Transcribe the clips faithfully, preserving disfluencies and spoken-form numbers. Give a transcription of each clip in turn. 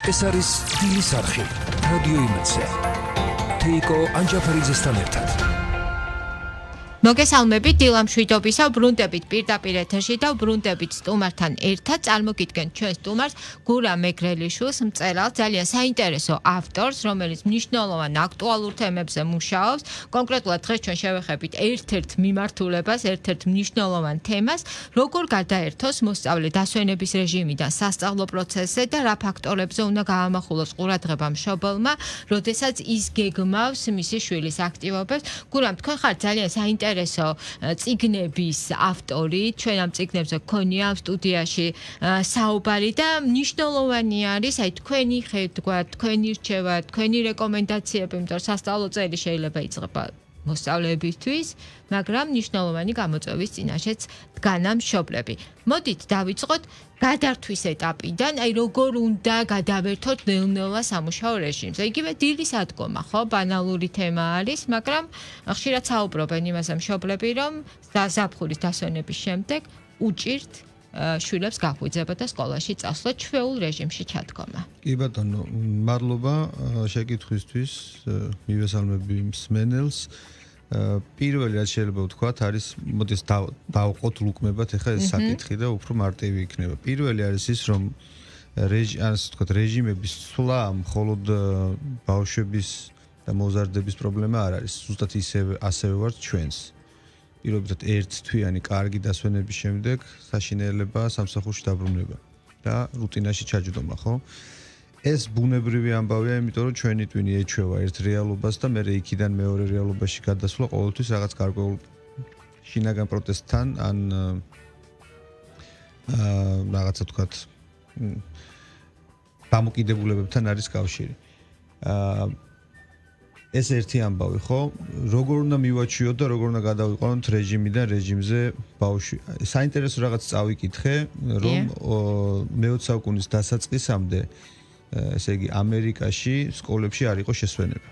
ეს არის დილის არხი Radio Imedi. თეიკო ანჯაფარიძესთან ერთად. მოგესალმებით დილამშვიდობისა, ბრუნდებით პირდაპირ ეთერში და ბრუნდებით სტუმართან ერთად წარმოგიდგენთ ჩვენს სტუმარს გურამ მეგრელიშვილს, მწერალს, ძალიან საინტერესო ავტორს, რომელიც მნიშვნელოვან აქტუალურ თემებზე მუშაობს. კონკრეტულად დღეს ჩვენ შევეხებით ერთ-ერთ მიმართულებას, ერთ-ერთ მნიშვნელოვან თემას, როგორ გადაერთოს მოსწავლე დასვენების რეჟიმიდან სასწავლო პროცესზე და რა ფაქტორებზე უნდა გაამახვილოს ყურადღება მშობელმა, როდესაც ის გეგმავს მისი შვილის აქტივობებს. გურამ, თქვენ ხართ ძალიან საინტერესო წიგნების ავტორი, ჩვენ ამ წიგნებზე გქონია სტუდიაში საუბარი და მნიშვნელოვანი არის აი თქვენი ხედვა, თქვენი რჩევა, თქვენი რეკომენდაციები, იმიტომ რომ სასწავლო წელი შეიძლება იწყება მოსწავლეებისთვის, მაგრამ მნიშვნელოვანი გამოწვევის წინაშეც დგანა მშობლები. მოდით დავიწყოთ გადართვის ეტაპიდან, აი როგორ უნდა გადავერთოთ ნელ-ნელა სამუშაო რეჟიმზე. იგივე დილის ადგომა, ხო, ბანალური თემა არის, მაგრამ ხშირად საუბრობენ იმაზე მშობლები, რომ ზაფხულის დასვენების შემდეგ უჭირთ შვილებს გაღვიძება და სკოლაში წასვლა, ჩვეულ რეჟიმში ჩადგომა. კი ბატონო, მადლობა შეკითხვისთვის, მივესალმები მსმენელს. პირველი რაც შეიძლება ვთქვათ არის, მოდის დავყოთ ლუკმებად ახლა ეს საკითხი და უფრო მარტივი იქნება. პირველი არის ის, რომ ასე ვთქვათ, რეჟიმების ცვლა მხოლოდ ბავშვების და მოზარდების პრობლემა არ არის, ზუსტად ისევე ასევე ვართ ჩვენს. პირობითად ერთთვიანი კარგი დასვენების შემდეგ საშინელება სამსახურში დაბრუნება და რუტინაში ჩაჯდომა, ხო? ეს ბუნებრივი ამბავია, იმიტომ რომ ჩვენი ტვინი ეჩვევა ერთ რეალობას და მერე იქიდან მეორე რეალობაში გადასვლა ყოველთვის რაღაც გარკვეულ შინაგან პროტესტთან ან აა რაღაცა თქვათ დამოკიდებულებებთან არის კავშირი. აა ეს ერთი ამბავი, ხო? როგორ უნდა მივაჩვიოთ და როგორ უნდა გადავიყვანოთ რეჟიმიდან რეჟიმზე ბავშვი. საინტერესო რაღაც წავიკითხე, რომ მეოცე საუკუნის დასაწყისამდე ესე იგი ამერიკაში სკოლებში არ იყო შესვენება.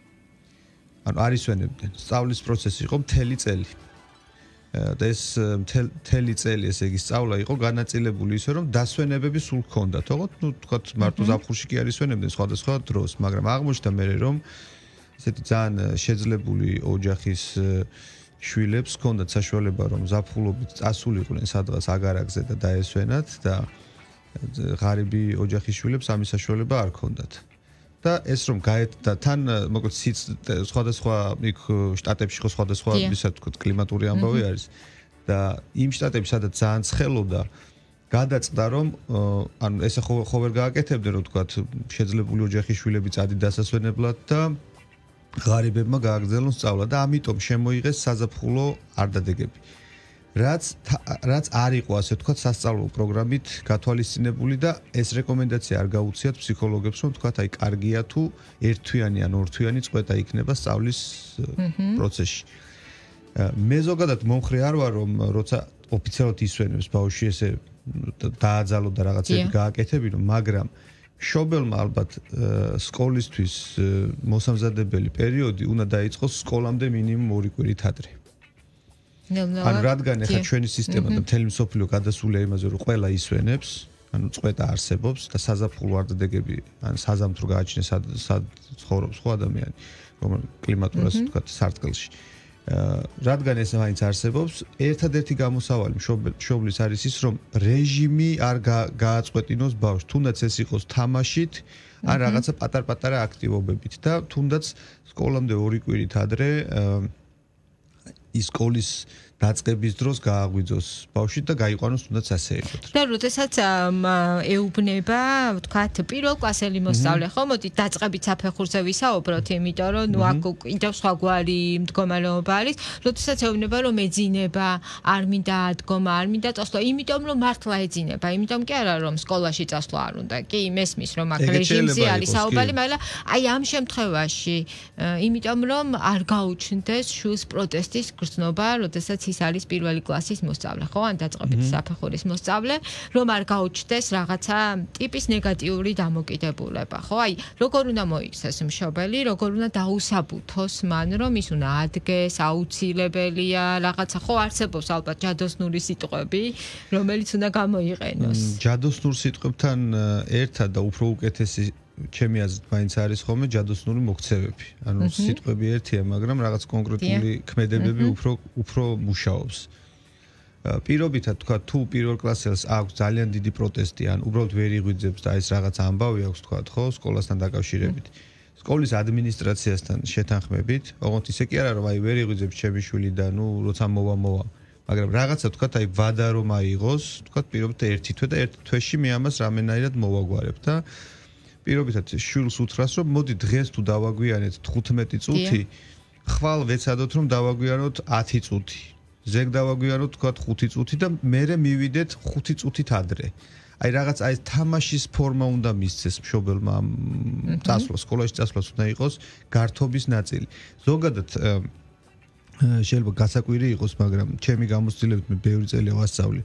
ანუ არ ისვენებდნენ. სწავლის პროცესი იყო მთელი წელი. და ეს მთელი წელი ესე იგი სწავლა იყო განაწილებული ისე რომ დასვენებები სულ ჰქონდათ, თქო, ну თქვათ მარტო ზაფხულში კი არ ისვენებდნენ სხვადასხვა დროს, მაგრამ აღმოჩნდა მერე რომ ესეთი ძალიან შეძლებული ოჯახის შვილებს ჰქონდათ საშუალება რომ ზაფხულობით წასულიყვნენ სადღაც აგარაკზე და დაესვენათ და ღარიბი ოჯახის შვილებს ამის საშუალება არ ჰქონდათ. და ეს რომ გაეთდა თან მოკლედ სხვადასხვა იქ შტატებში ხო სხვადასხვა ისე ვთქვათ კლიმატური ამბავი არის და იმ შტატებში სადაც ძალიან ცხელოდა გადაწყდა რომ ანუ ესე ხო ვერ გააკეთებდნენ რომ ვთქვათ შეძლებული ოჯახის შვილები წადი დასასვენებლად და ღარიბებმა გააგრძელონ სწავლა და ამიტომ შემოიღეს საზაფხულო არდადეგები. რაც რაც არ იყო ასე ვთქვათ სასწავლო პროგრამით გათვალისწინებული და ეს რეკომენდაცია არ გაუციათ ფსიქოლოგებს რომ ვთქვათ აი კარგია თუ ერთთვიანი ან ორთვიანი წყვეტა იქნება სწავლის პროცესში. მე ზოგადად მომხრე არ ვარ რომ როცა ოფიციალურად ისვენებს ბავშვი ესე დააძალო და რაღაცები გააკეთებინო, მაგრამ მშობელმა ალბათ სკოლისთვის მოსამზადებელი პერიოდი უნდა დაიწყოს სკოლამდე მინიმუმ ორი კვირით ადრე. ანუ რადგან ახლა ჩვენი სისტემა და მთელი მსოფლიო გადასულია იმაზე რომ ყველა ისვენებს, ანუ წყვეტა არსებობს და საზაფხულო არდადეგები ან საზამთრო გააჩნია სად ცხოვრობს ხო ადამიანი, რომელიც კლიმატურად ვთქვათ სარტყელში. რადგან ეს მაინც არსებობს, ერთადერთი გამოსავალი მშობლის არის ის, რომ რეჟიმი არ გააწყვეტინოს ბავშვს, თუნდაც ეს იყოს თამაშით, ან რაღაცა პატარ-პატარა აქტივობებით და თუნდაც სკოლამდე ორი კვირით ადრე ის სკოლის დაწყების დროს გააღვიძოს ბავშვი და გაიყვანოს თუნდაც ასეებად. და როდესაც ეუბნება, ვთქვათ, პირველ კლასელი მოსწავლე, ხო, მოდით დაწყებით საფეხურზე ვისაუბროთ, იმიტომ რომ ნუ აქ კიდევ სხვაგვარი მდგომარეობა არის, როდესაც ეუბნება რომ ეძინება, არ მინდა ადგომა, არ მინდა წასვლა, იმიტომ რომ მართლა ეძინება, იმიტომ კი არა რომ სკოლაში წასვლა არ უნდა. კი, მესმის რომ აქ რეჟიმზე არის საუბარი, მაგრამ აი ამ შემთხვევაში, იმიტომ რომ არ გაუჩნდეს შვილს პროტესტის გრძნობა, როდესაც ის არის პირველი კლასის მოსწავლე, ხო? ან დაწყებითი საფეხურის მოსწავლე, რომ არ გაუჩნდეს რაღაცა ტიპის ნეგატიური დამოკიდებულება, ხო? აი, როგორ უნდა მოიქცეს მშობელი, როგორ უნდა დაუსაბუთოს მან, რომ ის უნდა ადგეს, აუცილებელია, რაღაცა ხო არსებობს ალბათ ჯადოსნური სიტყვები, რომელიც უნდა გამოიყენოს. ჯადოსნურ სიტყვებთან ერთად და უფრო უკეთესი ჩემი აზრით მაინც არის ხოლმე ჯადოსნური მოქცევები. ანუ სიტყვები ერთია, მაგრამ რაღაც კონკრეტული ქმედებები უფრო უფრო მუშაობს. პირობითად თქვა თუ პირველ კლასელს აქვს ძალიან დიდი პროტესტი, ან უბრალოდ ვერ იღვიძებს და ეს რაღაც ამბავი აქვს თქვა, ხო, სკოლასთან დაკავშირებით. სკოლის ადმინისტრაციასთან შეთანხმებით, ოღონდ ისე კი არა რომ აი ვერ იღვიძებს ჩემი შვილი და ნუ როცა მოვა მოვა. მაგრამ რაღაცა თქვა აი ვადა რომ აიღოს, თქვა პირობითად ერთი თვე და ერთ თვეში მე ამას რამენაირად მოვაგვარებ და პირობითად შვილს უთხრას რომ მოდი დღეს თუ დავაგვიანეთ თხუთმეტი წუთი, ხვალ ვეცადოთ რომ დავაგვიანოთ ათი წუთი. ზეგ დავაგვიანოთ თქვა ხუთი წუთი და მერე მივიდეთ ხუთი წუთით ადრე. აი რაღაც აი თამაშის ფორმა უნდა მისცეს მშობელმა წასვლა, სკოლაში წასვლას უნდა იყოს გართობის ნაწილი. ზოგადად შეიძლება გასაკვირი იყოს, მაგრამ ჩემი გამოცდილებით მე ბევრი წელი ვასწავლი.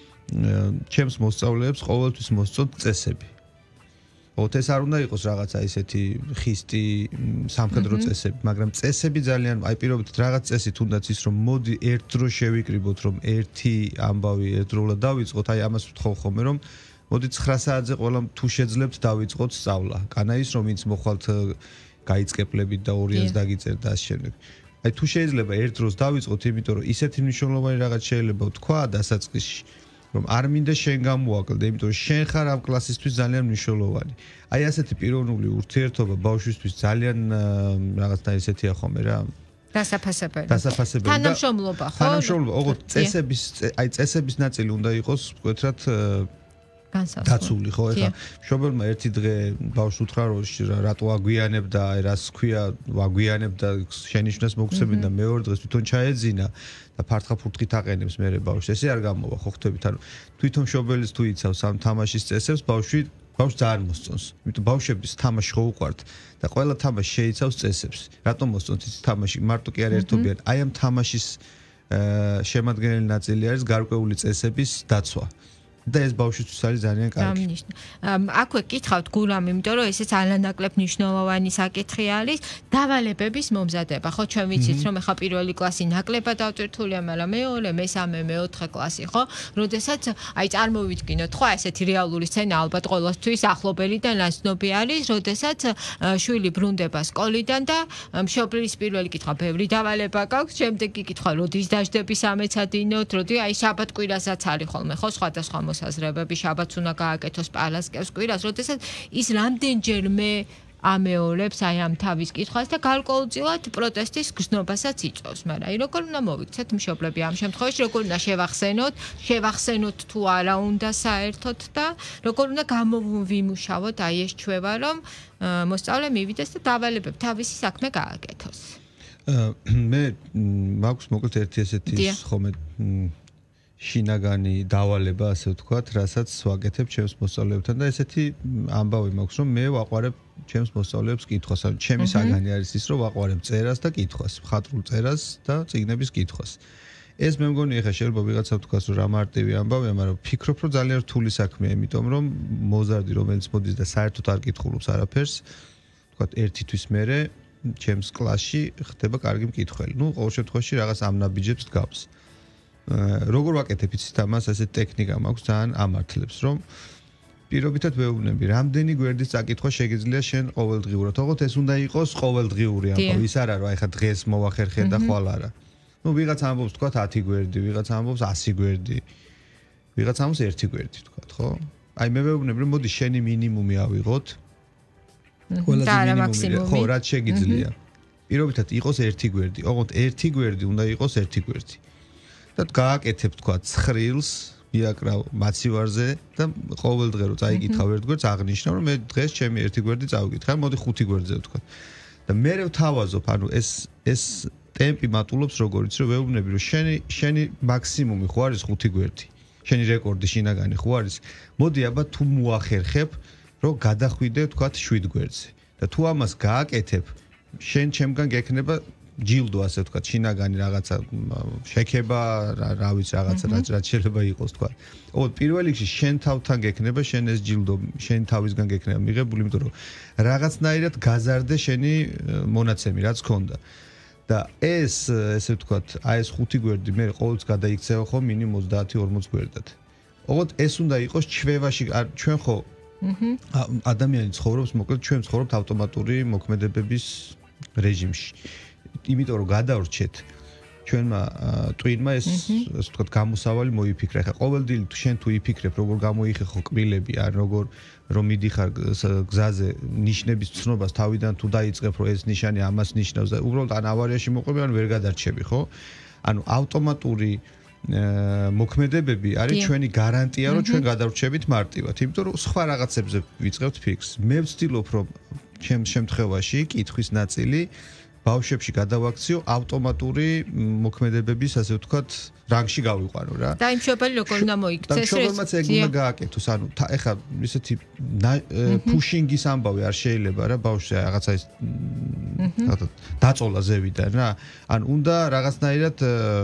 ჩემს მოსწავლეებს ყოველთვის მოსწონთ წესები. ოღონდ ეს არ უნდა იყოს რაღაცა ისეთი ხისტი სამხედრო წესები, მაგრამ წესები ძალიან აი პირობითად რაღაც წესით უნდაც ის რომ მოდი ერთ დროს შევიკრიბოთ რომ ერთი ამბავი ერთდროულად დავიწყოთ, აი ამას ვთხოვ ხოლმე რომ მოდი ცხრა საათზე ყველა თუ შეძლებთ დავიწყოთ სწავლა. კანა ის რომ ვინც მოხვალთ გაიწკეპლებით და ორიანს დაგიწერთ და ამ შემდეგ. აი თუ შეიძლება ერთ დროს დავიწყოთ, იმიტომ რომ ისეთი მნიშვნელოვანი რაღაც შეიძლება ვთქვა დასაწყისში რომ არ მინდა შენ გამოაკლდე, იმიტომ რომ შენ ხარ ამ კლასისთვის ძალიან მნიშვნელოვანი. აი ასეთი პიროვნული ურთიერთობა ბავშვისთვის ძალიან რაღაცა ისეთია ხოლმე რა. დასაფასებელი. დასაფასებელი. თანამშრომლობა, ხო? თანამშრომლობა, ოღონდ წესების აი წესების ნაწილი უნდა იყოს, ვთქვათ, დაცული, ხო? ეხლა მშობელმა ერთი დღე ბავშვს უთხრა რომ რატო აგვიანებ და აი რას ქვია ვაგვიანებ და შენიშვნას მოგცემენ და მეორე დღეს თვითონ ჩაეძინა და ფართხა-ფურთხით აყენებს მერე ბავშვს. ესე არ გამოვა, ხო ხვდებით? ანუ თვითონ მშობელის თუ იცავს ამ თამაშის წესებს, ბავშვი ბავშვს ძალიან მოსწონს. იმიტომ ბავშვების თამაში ხო უყვართ და ყველა თამაში შეიცავს წესებს. რატომ მოსწონთ ის თამაში? მარტო კი არ ერთობიან. აი ამ თამაშის შემადგენელი ნაწილი არის გარკვეული წესების დაცვა. და ეს ბავშვისთვის არის ძალიან კარგი. აქვე გითხავთ გურამ, იმიტომ რომ ესეც ალანაკლებ მნიშვნელოვანი საკითხი არის, დავალებების მომზადება. ხო, ჩვენ ვიცით რომ ეხა პირველი კლასი ნაკლებად ავტვირთულია, მაგრამ მეორე, მესამე, მეოთხე კლასი, ხო? როდესაც აი წარმოვიდგინოთ, ხო, ესეთი რეალური სცენა ალბათ ყოველთვის ახლობელი და ნაცნობი არის, როდესაც შვილი ბრუნდება სკოლიდან და მშობლის პირველი კითხვა, ბევრი დავალება გაქვს, შემდეგი კითხვა, როდის დაждები სამეცადინოთ, როდი აი შაბათ-კვირასაც არის ხოლმე, ხო, სხვადასხვა მოსაზრებები, შაბათს უნდა გააკეთოს, პარასკევს, კვირას, როდესაც ის რამდენჯერმე ამეორებს აი ამ თავის კითხვას და გარკვეულწილად პროტესტის გრძნობასაც იწვევს. მაგრამ აი როგორ უნდა მოვიქცეთ მშობლები ამ შემთხვევაში, როგორ უნდა შევახსენოთ, შევახსენოთ თუ არა უნდა საერთოდ და როგორ უნდა გამოვიმუშავოთ აი ეს ჩვევა, რომ მოსწავლე მივიდეს და დავალებებ თავისი საქმე გააკეთოს. მე მაქვს მოკლედ ერთი ესეთი ხომე შინაგანი დავალება, ასე ვთქვათ, რასაც ვაკეთებ ჩემს მოსწავლეებთან და ესეთი ამბავი მაქვს, რომ მე ვაყვარებ ჩემს მოსწავლეებს კითხვას. ანუ ჩემი საგანი არის ის, რომ ვაყვარებ წერას და კითხვას, მხატვრულ წერას და წიგნების კითხვას. ეს მე მგონი ეხა შეიძლება ვიღაცა ვთქვას, რომ რა მარტივი ამბავია, მაგრამ ვფიქრობ, რომ ძალიან რთული საქმეა, იმიტომ რომ მოზარდი რომელიც მოდის და საერთოდ არ კითხულობს არაფერს, ვთქვათ, ერთი თვის მერე ჩემს კლასში ხდება კარგი მკითხველი. ნუ ყოველ შემთხვევაში რაღაც ამნაბიჯებს დგავს. როგორ ვაკეთებ იცით ამას, ესე ტექნიკა მაქვს ძალიან ამართლებს, რომ პირობითად ვეუბნები, რამდენი გვერდის წაკითხვა შეგიძლია შენ ყოველდღიურად. ოღონდ ეს უნდა იყოს ყოველდღიური ამბავი, ის არ არის, აი ხა დღეს მოვახერხე და ხვალ არა. ნუ ვიღაც ამბობს თქვათ ათი გვერდი, ვიღაც ამბობს ასი გვერდი. ვიღაც ამბობს ერთი გვერდი თქვათ, ხო? აი მე ვეუბნები, რომ მოდი შენი მინიმუმი ავიღოთ. ყველაზე მინიმუმი, ხო, რაც შეგიძლია. პირობითად იყოს ერთი გვერდი, ოღონდ ერთი გვერდი უნდა იყოს ერთი გვერდი. და გააკეთებ თქვა ცხრილს, მიაკრავ მაცივარზე და ყოველ დღე რო წაიკითხავ ერთ გვერდს აღნიშნავ რომ მე დღეს ჩემი ერთი გვერდი წავიკითხე, მოდი ხუთი გვერდზე ვთქვა. და მე ვთავაზობ, ანუ ეს ეს ტემპი მატულობს როგორიც რომ ვეუბნები რომ შენი შენი მაქსიმუმი ხო არის ხუთი გვერდი. შენი რეკორდი შინაგანი ხო არის? მოდი აბა თუ მოახერხებ რომ გადახვიდე თქვა შვიდ გვერდზე. და თუ ამას გააკეთებ, შენ ჩემგან გექნება ჯილდო ასე ვთქვათ, შინაგანი რაღაცა შექება, რა ვიცი, რაღაცა რაც შეიძლება იყოს თქვა. ოღონდ პირველ რიგში შენ თავთან გექნება, შენ ეს ჯილდო შენ თავისგან გექნება მიღებული, იმიტომ რომ რაღაცნაირად გაზარდე შენი მონაცემი, რაც ქონდა. და ეს ესე ვთქვათ, აი ეს ხუთი გვერდი მე ყოველთვის გადაიქცევა ხო მინიმუმ ოცდაათი ორმოცი გვერდად. ოღონდ ეს უნდა იყოს ჩვევაში, ჩვენ ხო ადამიანი ცხოვრობს, მოკლედ ჩვენ ცხოვრობთ ავტომატური მოქმედებების რეჟიმში. იმიტომ რომ გადავრჩეთ ჩვენმა ტვინმა ეს ასე ვთქვათ გამოსავალი მოიფიქრა. ხა ყოველდღე შენ თუ იფიქრებ როგორ გამოიხეხო კბილები, ან როგორ რომ მიდიხარ გზაზე ნიშნების ცნობას თავიდან თუ დაიწყებ რომ ეს ნიშანი ამას ნიშნავს და უბრალოდ ან ავარიაში მოყვები ან ვერ გადარჩები, ხო? ანუ ავტომატური მოქმედებები არის ჩვენი გარანტია რომ ჩვენ გადავრჩებით მარტივად. იმიტომ რომ სხვა რაღაცებზე ვიწყებთ ფიქს. მე ვცდილობ რომ ჩემ შემთხვევაში კითხვის ნაწილი ბავშვებში გადავაქციო ავტომატური მოქმედებების ასე ვთქვათ რანგში გავიყვანო რა. და იმ შობელი როგორ უნდა მოიქცეს ეს? შობელმაც ეგ უნდა გააკეთოს. ანუ ეხა ისეთი pushing-ის ამბავი არ შეიძლება რა ბავშვზე რაღაცა ის დაწოლა ზევიდან რა. ან უნდა რაღაცნაირად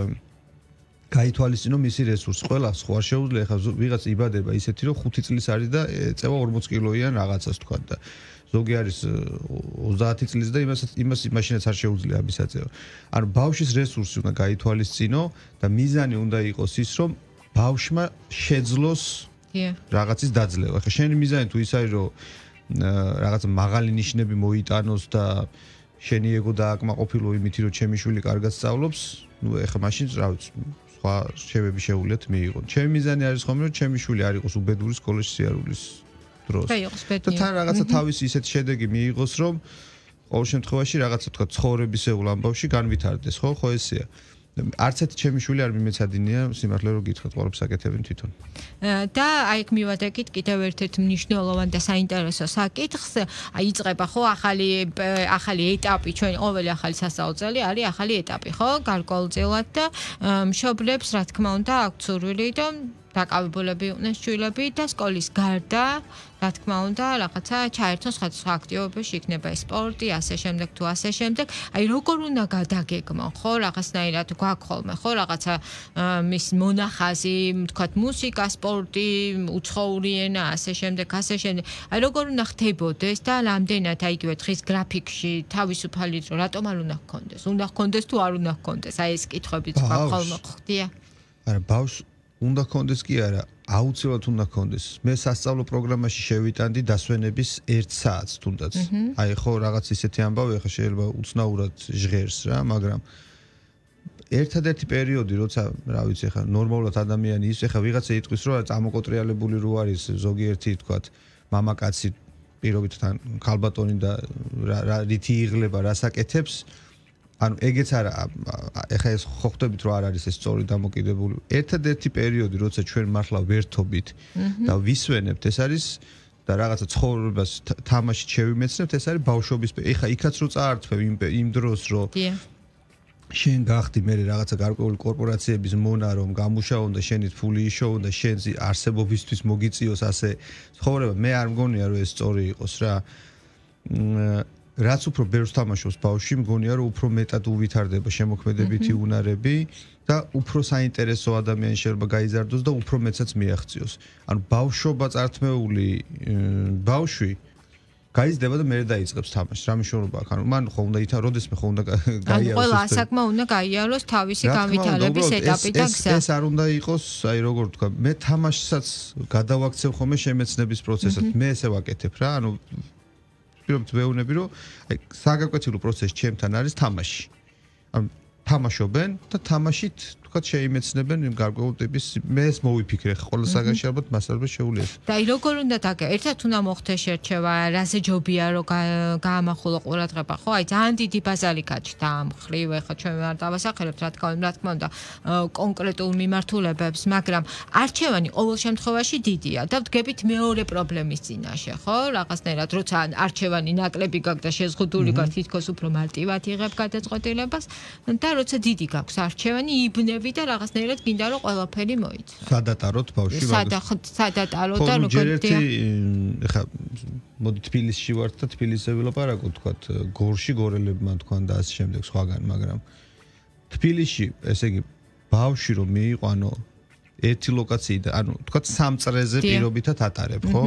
გაითვალისწინო მისი რესურსი. ყველა სხვა არ შეუძლია ეხა ვიღაც იბადება ისეთი რომ ხუთი წლის არის და წევა ორმოცი კილოიან რაღაცას თქვა და ზოგი არის ოცდაათი წლის და იმასაც იმას მაშინაც არ შეუძლია ამის აწევა. ანუ ბავშვის რესურსი უნდა გაითვალისწინო და მიზანი უნდა იყოს ის რომ ბავშვმა შეძლოს რაღაცის დაძლევა. ეხლა შენი მიზანი თუ ის არის რომ რაღაც მაღალი ნიშნები მოიტანოს და შენი ეგო დააკმაყოფილო იმით რომ ჩემი შვილი კარგად სწავლობს, ნუ ეხლა მაშინ რა ვიცი სხვა შევები შეუძლიათ მიიღო. ჩემი მიზანი არის ხომ რომ ჩემი შვილი არ იყოს უბედური სკოლაში სიარულის დროს. და თან რაღაცა თავის ისეთ შედეგი მიიღოს რომ ყოველ შემთხვევაში რაღაცა თქვა ცხოვრებისეულ ამბავში განვითარდეს, ხო? ხო ესეა. არც ერთი ჩემი შვილი არ მიმეცადინია სიმართლე რომ გითხრათ, ყველაფერს აკეთებენ თვითონ. და აი ეგ მივადეკით კიდევ ერთ-ერთ მნიშვნელოვან და საინტერესო საკითხს, აი იწყება ხო ახალი ახალი ეტაპი, ჩვენი ყოველი ახალი სასწავლო წელი არის ახალი ეტაპი, ხო? გარკვეულწილად და მშობლებს რა თქმა უნდა აქვთ სურვილი და დაკავებულები იყვნენ შვილები და სკოლის გარდა, რა თქმა უნდა, რაღაცა ჩაერთონ სხვა აქტივობებში, იქნება სპორტი, ასე შემდეგ თუ ასე შემდეგ. აი როგორ უნდა გადაგეგმონ, ხო, რაღაცნაირად გვაქვს ხოლმე, ხო, რაღაცა მის მონახაზი, თქვათ, მუსიკა, სპორტი, უცხოური ენა, ასე შემდეგ, ასე შემდეგ. აი როგორ უნდა ხდებოდეს და რამდენად აი იგივე დღის გრაფიკში თავისუფალი დრო რატომ არ უნდა გქონდეს? უნდა გქონდეს თუ არ უნდა გქონდეს? აი ეს კითხვებიც გვაქვს ხოლმე ხდია. არა, ბავშვს უნდა გქონდეს კი არა, აუცილებლად უნდა გქონდეს. მე სასწავლო პროგრამაში შევიტანდი დასვენების ერთ საათს თუნდაც. აი ხო რაღაც ისეთი ამბავი ახლა შეიძლება უცნაურად ჟღერს რა, მაგრამ ერთადერთი პერიოდი, როცა რა ვიცი ახლა ნორმალურად ადამიანი ის ახლა ვიღაცა იტყვის რომ წამოკოტრიალებული რო არის ზოგიერთი თქვათ მამაკაცი პირობით თან ქალბატონი და რითი იღლება რასაკეთებს ანუ ეგეც არა ეხა ეს ხო ხვდებით რომ არ არის ეს სწორი დამოკიდებული ერთადერთი პერიოდი როცა ჩვენ მართლა ვერთობით და ვისვენებთ ეს არის და რაღაცა ცხოვრებას თამაშით შევიმეცნებთ ეს არის ბავშვობის ეხა იქაც რო წაართვევ იმ იმ დროს რომ შენ გახდი მე რაღაცა გარკვეული კორპორაციების მონა რომ გამუშაონ და შენით ფული იშოვონ და შენ არსებობისთვის მოგიწიოს ასე ცხოვრება მე არ მგონია რომ ეს სწორი იყოს რა რაც უფრო ბევრს თამაშობს ბავშვი მგონია რომ უფრო მეტად უვითარდება შემოქმედებითი უნარები და უფრო საინტერესო ადამიანი შეიძლება გაიზარდოს და უფრო მეცაც მიაღწიოს ანუ ბავშვობა წართმეული ბავშვი გაიზრდება და მე დაიწყებს თამაშს რა მნიშვნელობა აქვს ანუ მან ხო უნდა ითარ როდესმე ხო უნდა გაიაროს ანუ ყველა ასაკმა უნდა გაიაროს თავისი განვითარების ეტაპი და გზა ეს არ უნდა იყოს აი როგორ თქვა მე თამაშსაც გადავაქცევ ხოლმე შემეცნების პროცესად მე ესე ვაკეთებ რა ანუ პირობთ ვეუბნები რომ აი საგაკვეთილო პროცესი ჩემთან არის თამაში. ანუ თამაშობენ და თამაშით თქვა შეიმეცნებენ იმ გარკვეულ ტიპის მე ეს მოვიფიქრე ყველა საგანში ალბათ მასალებს შეულიეს. და აი როგორ უნდა დაგე ერთად უნდა მოხდეს შერჩევა რაზე ჯობია რომ გაამახვილო ყურადღება ხო აი ძალიან დიდი ბაზარი გაჩნდა ამ ხრივ ეხა ჩვენ არ დავასახელებთ რა თქმა რა თქმა უნდა კონკრეტულ მიმართულებებს მაგრამ არჩევანი ყოველ შემთხვევაში დიდია და ვდგებით მეორე პრობლემის წინაშე ხო რაღაცნაირად როცა არჩევანი ნაკლები გაქვს და შეზღუდული გაქვს თითქოს უფრო მარტივად იღებ გადაწყვეტილებას და როცა დიდი გაქვს არჩევანი იბნევ იგნები და რაღაცნაირად გინდა რომ ყველაფერი მოიცვა. სადატაროთ ბავშვი სადატაროთ და როგორ ეხა მოდი თბილისში ვართ და თბილისზე ვილაპარაკოთ თქვათ გორში გორელებმა თქვან და ასე შემდეგ სხვაგან მაგრამ თბილისში ესე იგი ბავშვი რომ მიიყვანო ერთი ლოკაციიდან ანუ თქვათ სამ წრეზე პირობითად ატარებ ხო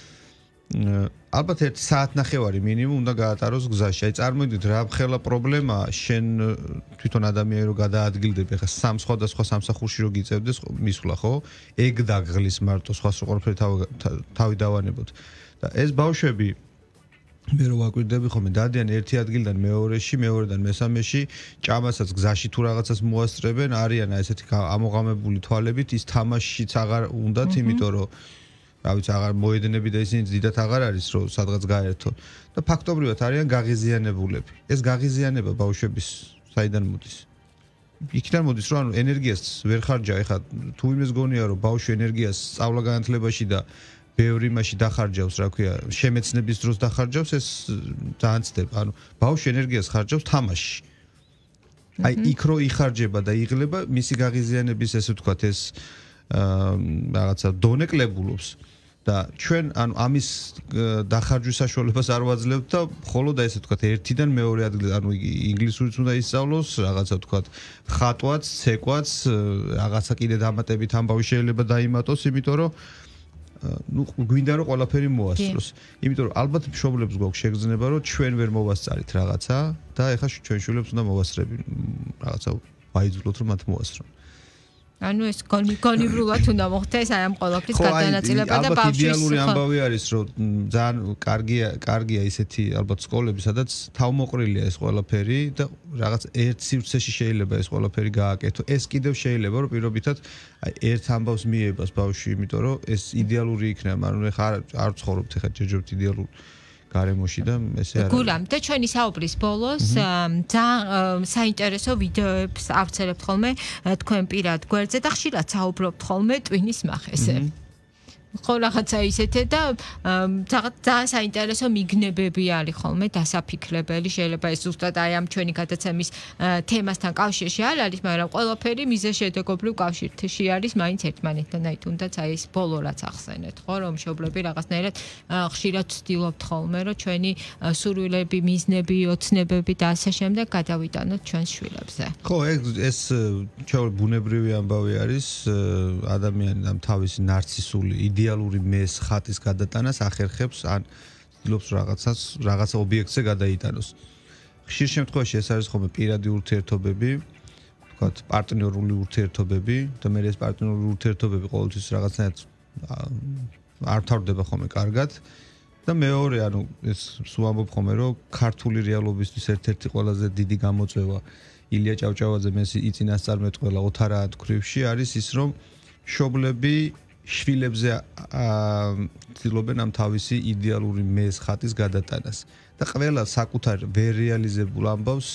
ალბათ ერთი საათნახევარი მინიმუმ უნდა გაატაროს გზაში აი წარმოიდგინეთ რა ხელა პრობლემაა შენ თვითონ ადამიანი რო გადაადგილდები ხა სამ სხვადასხვა სამსახურში რო გიწევდეს მისვლა ხო ეგ დაგღლის მარტო სხვას რო ყველაფერი თავი დავანებოთ და ეს ბავშვები მე რო ვაკვირდები ხომ დადიან ერთი ადგილიდან მეორეში მეორედან მესამეში ჭამასაც გზაში თუ რაღაცას მოასწრებენ არიან ესეთი ამოღამებული თვალებით ის თამაშიც აღარ უნდათ იმიტომ რომ რა ვიცი აღარ მოედნები და ისინი დიდათ აღარ არის რომ სადღაც გაერთო და ფაქტობრივად არიან გაღიზიანებულები ეს გაღიზიანება ბავშვების საიდან მოდის იქიდან მოდის რომ ანუ ენერგიას ვერ ხარჯა ეხლა თუ იმეს გონია რომ ბავშვი ენერგიას სწავლა განათლებაში და ბევრი მასში დახარჯავს რა ქვია შემეცნების დროს დახარჯავს ეს ძალიან ცდება ანუ ბავშვი ენერგიას ხარჯავს თამაში აი იქ რო იხარჯება და იღლება მისი გაღიზიანების ესე ვთქვათ ეს რაღაცა დონეკლებულობს და ჩვენ ანუ ამის დახარჯვის საშუალებას არ ვაძლევთ და მხოლოდ აი ესე ვთქვათ ერთიდან მეორე ადგილ ანუ ინგლისურიც უნდა ისწავლოს რაღაცა ვთქვათ ხატვაც ცეკვაც რაღაცა კიდე დამატებით ამბავი შეიძლება დაიმატოს იმიტომ რომ ну გვინდა რომ ყველაფერი მოასწროს იმიტომ რომ ალბათ მშობლებს გვაქვს შეგრძნება რომ ჩვენ ვერ მოვასწარით რაღაცა და ეხლა ჩვენ შვილებს უნდა მოვასწრებინ რაღაცა ვაიძულოთ რომ მათ მოასწრონ ანუ ეს გონიბრულად უნდა მოხდეს აი ამ ყველაფრის გადანაწილება და ბავშვის იდეალური ამბავი არის რომ ძალიან კარგია კარგია ისეთი ალბათ სკოლები სადაც თავმოყრილია ეს ყველაფერი და რაღაც ერთ სივრცეში შეიძლება ეს ყველაფერი გააკეთო ეს კიდევ შეიძლება რომ პირობითად აი ერთ ამბავს მიებას ბავშვი იმიტომ რომ ეს იდეალური იქნება მაგრამ ეხლა არ ვცხოვრობთ ეხლა ჯერჯერობით იდეალურ გარემოში და ესე არის. გურამ და ჩვენი საუბრის ბოლოს ძალიან საინტერესო ვიდეოებს ავწერებთ ხოლმე თქვენ პირად გვერდზე და ხშირად საუბრობთ ხოლმე ტვინის მახეზე. ხო რაღაცა ისეთე და რაღაც ძალიან საინტერესო მიგნებები არის ხოლმე დასაფიქრებელი შეიძლება ეს ზუსტად აი ამ ჩვენი გადაცემის თემასთან კავშირში არ არის მაგრამ ყველაფერი მიზეშედეგობრივ კავშირში არის მაინც ერთმანეთთან აი თუნდაც აი ეს ბოლო რაც ახსენეთ ხო რომ მშობლები რაღაცნაირად ხშირად ვცდილობთ ხოლმე რომ ჩვენი სურვილები მიზნები ოცნებები და ასე შემდეგ გადავიტანოთ ჩვენს შვილებზე ხო ეს ჩვენ ბუნებრივი ამბავი არის ადამიანი ამ თავისი ნარცისული იდეალური მეს ხატის გადატანას ახერხებს ან ცდილობს რაღაცას რაღაცა ობიექტზე გადაიტანოს. ხშირ შემთხვევაში ეს არის ხოლმე პირადი ურთიერთობები, ვთქვათ, პარტნიორული ურთიერთობები და მე ეს პარტნიორული ურთიერთობები ყოველთვის რაღაცნაირად არ თავდება ხოლმე კარგად და მეორე, ანუ ეს სულ ამბობ ხოლმე, რომ ქართული რეალობისთვის ერთ-ერთი ყველაზე დიდი გამოწვევა ილია ჭავჭავაძე მეს იწინასწარმეტყველა ოთარა ათქრივში არის ის, რომ მშობლები შვილებზე ცდილობენ ამ თავისი იდეალური მეს ხატის გადატანას და ყველა საკუთარ ვერ რეალიზებულ ამბავს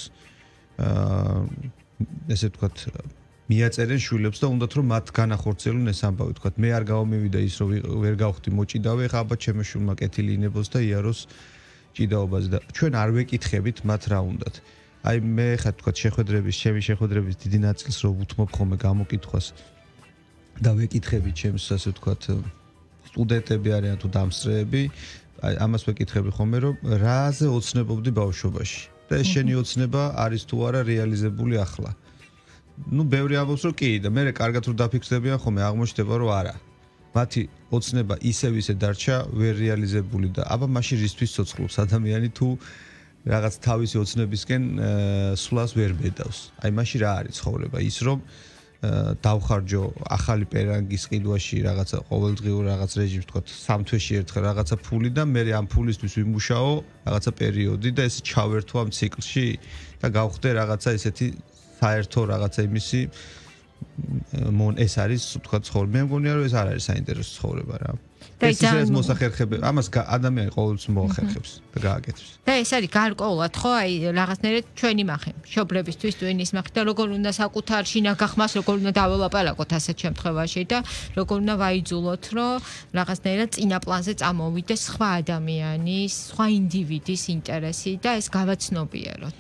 ესე ვთქვათ მიაწერენ შვილებს და უნდათ რომ მათ განახორციელონ ეს ამბავი ვთქვათ მე არ გავმივიდა ის რომ ვერ გავხდი მოჭიდავე ხა აბა ჩემო შვილმა კეთილი ინებოს და იაროს ჭიდაობაზე და ჩვენ არ ვეკითხებით მათ რა უნდათ აი მე ხა ვთქვათ შეხვედრების ჩემი შეხვედრების დიდი ნაწილს რომ უთმობ ხოლმე გამოკითხვას და ვეკითხები ჩემს ასე ვთქვათ სტუდენტები არიან თუ დამსწრეები აი ამას ვეკითხები ხოლმე რომ რაზე ოცნებობდი ბავშვობაში და ეს შენი ოცნება არის თუ არა რეალიზებული ახლა ну ბევრი ამბობს რომ კი და მე კარგად რომ დაფიქსდებიან ხოლმე აღმოჩნდება რომ არა მათი ოცნება ისევ ისე დარჩა ვერ რეალიზებული და აბა მაშინ რისთვის ცოცხლობს ადამიანი თუ რაღაც თავისი ოცნებისკენ სვლას ვერ ბედავს აი მაშინ რა არის ცხოვრება ის რომ დავხარჯო ახალი პერანგის ყიდვაში რაღაცა ყოველდღიურ რაღაც რეჟიმს თქვა სამ თვეში ერთხელ რაღაცა ფული და მე ამ ფულისთვის ვიმუშაო რაღაცა პერიოდი და ესე ჩავერთო ამ ციკლში და გავხდე რაღაცა ესეთი საერთო რაღაცა იმისი მონ ეს არის თქვა ცხოვრება მე მგონია რომ ეს არ არის საინტერესო ცხოვრება რა ეს ის მოსახერხებელი ამას ადამიანი ყოველთვის მოახერხებს და გააკეთებს და ეს არის გარკვეულად ხო აი რაღაცნაირად ჩვენი მახე მშობლებისთვის ტვინის მახე და როგორ უნდა საკუთარ შინაგახმას როგორ უნდა დაველაპარაკოთ ასეთ შემთხვევაში და როგორ უნდა ვაიძულოთ რომ რაღაცნაირად წინა პლანზე წამოვიდეს სხვა ადამიანის სხვა ინდივიდის ინტერესი და ეს გავაცნობიეროთ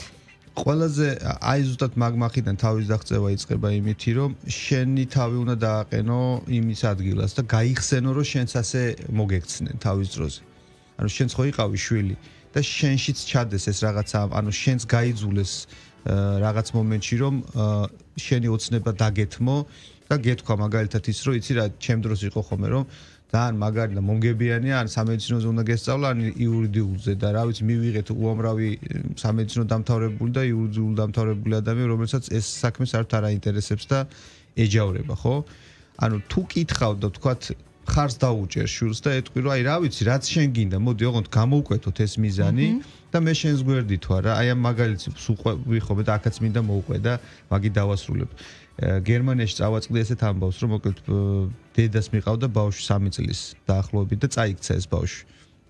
ყველაზე აი ზუსტად მაგმახიდან თავის დაღწევა იწყება იმითი, რომ შენი თავი უნდა დააყენო იმის ადგილას და გაიხსენო, რომ შენც ასე მოგექცნენ თავის დროზე. ანუ შენც ხო იყავი შვილი და შენშიც ჩადეს ეს რაღაცა, ანუ შენც გაიძულეს რაღაც მომენტში, რომ შენი ოცნება დაგეთმო და გეთქვა მაგალითად ის, რომ იცი რა, ჩემ დროს იყო ხოლმე, რომ ძალიან მაგარი და მომგებიანია, ან სამედიცინოზე უნდა გესწავლა, ან იურიდიულზე და რა ვიცი, მივიღეთ უამრავი სამედიცინო დამთავრებული და იურიდიულ დამთავრებული ადამიანი, რომელსაც ეს საქმე საერთოდ არ აინტერესებს და ეჯავრება, ხო? ანუ თუ კითხავ და თქვათ ხარს დაუჭერ შვილს და ეტყვი, რომ აი რა ვიცი, რაც შენ გინდა, მოდი ოღონდ გამოვკვეთოთ ეს მიზანი და მე შენს გვერდით ვარ რა. აი ამ მაგალითს ვიხობე და აქაც მინდა მოვყვე და მაგი დავასრულებ. გერმანიაში წავაწყდი ესეთ ამბავს, რომ მოკლედ დედას მიყავდა ბავშვი სამი წლის დაახლოებით და წაიქცა ეს ბავშვი.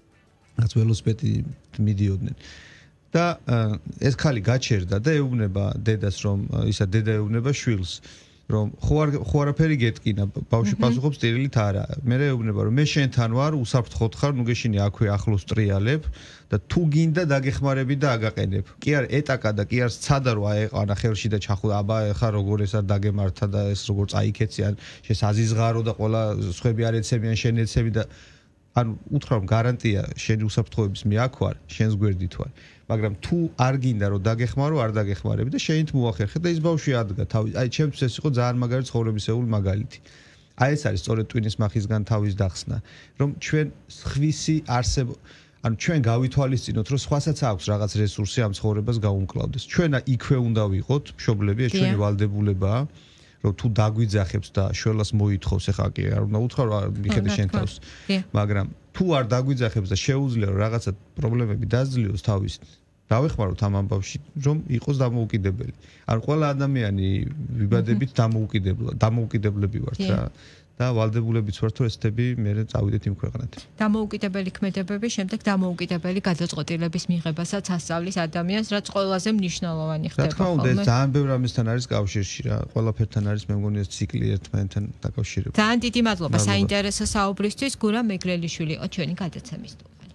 რაც ველოსიპედი მიდიოდნენ. და ეს ხალი გაჩერდა და ეუბნება დედას, რომ ისა დედა ეუბნება შვილს, რომ ხო არ ხო არაფერი გეტკინა, ბავშვი პასუხობს ტირილით არა. მე ეუბნება, რომ მე შენთან ვარ, უსაფრთხოდ ხარ, ნუ გეშინი აქვე ახლოს ტრიალებ და თუ გინდა დაგეხმარები და აგაყენებ. კი არ ეტაკა და კი არ სცადა რომ აეყანა ხელში და ჩახუ აბა ხა როგორ ეს არ დაგემართა და ეს როგორ წაიქეციან, შენ აზიზღარო და ყველა სხვები არ ეცემიან, შენ ეცემი და ანუ უთხრა რომ გარანტია შენი უსაფრთხოების მე აქ ვარ, შენს გვერდით ვარ. მაგრამ თუ არ გინდა რომ დაგეხმარო, არ დაგეხმარები და შენით მოახერხე და ის ბავშვი ადგა თავის. აი ჩემთვის ეს იყო ძალიან მაგარი ცხოვრებისეული მაგალითი. აი ეს არის სწორედ ტვინის მახისგან თავის დახსნა, რომ ჩვენ სხვისი არსებობა ანუ ჩვენ გავითვალისწინოთ, რომ სხვასაც აქვს რაღაც რესურსი ამ ცხოვრებას გაუმკლავდეს. ჩვენ იქვე უნდა ვიყოთ, მშობლები, ეს ჩვენი ვალდებულებაა, რომ თუ დაგვიძახებს და შველას მოითხოვს, ეხა კი არ უნდა უთხრა, რომ მიხედე შენ თავს. მაგრამ თუ არ დაგვიძახებს და შეუძლია რომ რაღაცა პრობლემები დაძლიოს თავის, დავეხმაროთ ამ ამბავში, რომ იყოს დამოუკიდებელი. ანუ ყველა ადამიანი ვიბადებით დამოუკიდებლად, დამოუკიდებლები ვართ რა. და ვალდებულებიც ვართ, რომ ესეთები მე წავიდეთ იმ ქვეყნად. დამოუკიდებელი ქმედებები, შემდეგ დამოუკიდებელი გადაწყვეტილების მიღებასაც ასწავლის ადამიანს, რაც ყველაზე მნიშვნელოვანი ხდება. რა თქმა უნდა, ეს ძალიან ბევრ ამისთან არის კავშირში რა. ყველაფერთან არის, მე მგონი ეს ციკლი ერთმანეთთან დაკავშირებული. ძალიან დიდი მადლობა საინტერესო საუბრისთვის, გურამ მეგრელიშვილი იყო ჩვენი გადაცემის სტუმარი.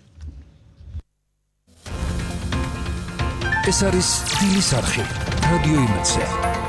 ეს არის დილის არხი, რადიო იმედზე.